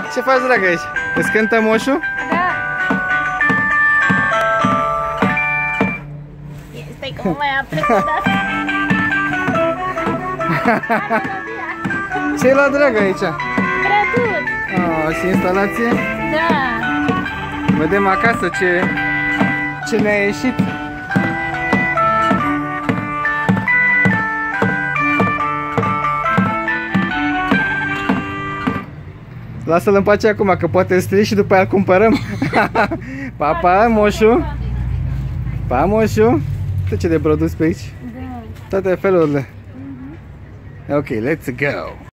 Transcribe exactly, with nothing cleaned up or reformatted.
Ce faci, dragă, aici? Îți cântă moșul? Da. Stai că mă mai a plecat. Ce-ai luat, dragă, aici? Grătut. Oh, și instalație? Da. Vedem acasă ce, ce ne-a ieșit. Lasă-l în pace acum, că poate îl strici și după aia îl cumpărăm. Pa, pa, moșu. Pa, moșu. Uite ce de produs pe aici. Da. Toate felurile. Ok, let's go.